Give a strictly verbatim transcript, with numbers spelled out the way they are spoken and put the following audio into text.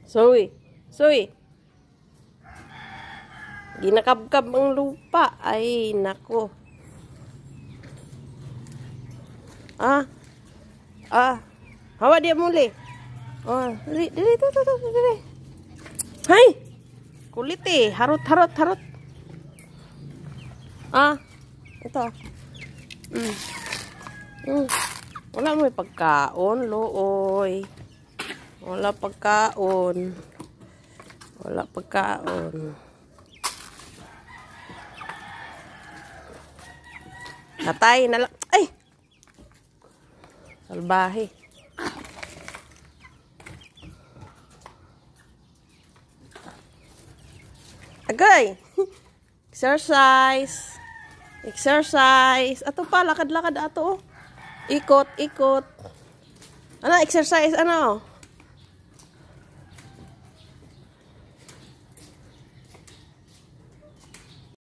Zoe. Zoe. Ginakabkab ang lupa. Ay, nako. Ah. Ah. Hawa dia muli. Oh, dili, dili, dili, dili, dili. Hay. Kulit eh. Harot, harot, harot. Ah. Ito. Mm. Mm. Wala mo pagkaon, looy. Wala pagkaon. Wala pagkaon. Natay na lang. Ay! Salbahe. Agay! Exercise. Exercise. Ato pa, lakad-lakad ato. Ikot, ikot. Ano, exercise, ano?